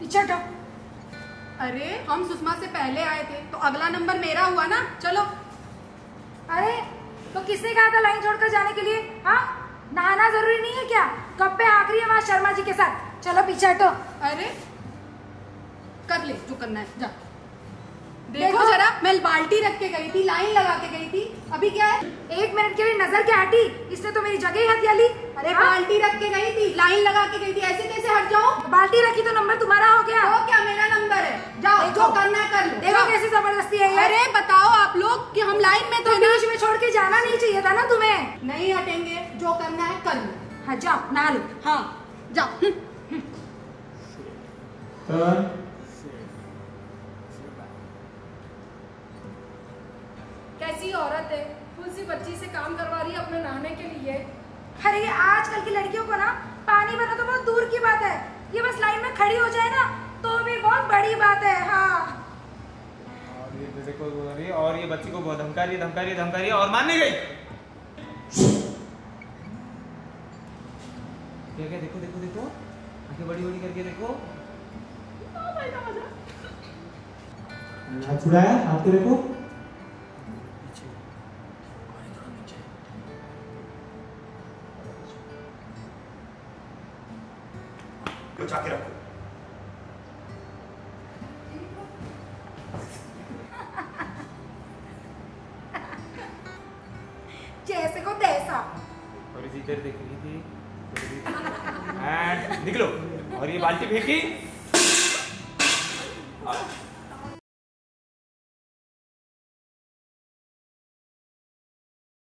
पीछे हटो। अरे हम सुषमा से पहले आए थे तो अगला नंबर मेरा हुआ ना, चलो। अरे तो किसने कहा था लाइन छोड़कर जाने के लिए? हाँ, नहाना जरूरी नहीं है क्या? कब पे आखिरी है वहां शर्मा जी के साथ? चलो पीछे हटो। अरे कर ले जो करना है, जा। देखो जरा, मैं बाल्टी रख के गई थी, लाइन लगा के गई थी, अभी क्या है? 1 मिनट के लिए नजर क्या हटी? इसने तो मेरी जगह ही हथिया ली। अरे बाल्टी रख के गई थी, लाइन लगा के गई थी, ऐसे कैसे हट जाओ? बाल्टी रखी तो नंबर तुम्हारा हो गया। तो क्या मेरा नंबर है? जाओ, जो करना है कर लो। देखो कैसी जबरदस्ती है ये। अरे बताओ आप लोग कि हम लाइन में तो बीच में छोड़ के जाना नहीं चाहिए था ना तुम्हें। नहीं हटेंगे, जो करना है कर लो। हाँ जाओ नहा लो। हाँ जाओ। कैसी औरत है, फुल सी बच्ची से काम करवा रही है अपने नहाने के लिए। अरे ये आजकल की लड़कियों को ना पानी भरना तो बहुत दूर की बात है, ये बस लाइन में खड़ी हो जाए ना तो भी बहुत बड़ी बात है। हाँ और ये देखो, और ये बच्ची को बहुत धमका रही है और मानने गई। क्या देखो देखो देखो, आंखें बड़ी बड़ी करके देखो। हाथ छुड़ाया, हाथ को देखो। बचा के रखो। जैसे को तैसा। और इसी देर देख रही थी एंड निकलो, और ये बाल्टी फेंकी।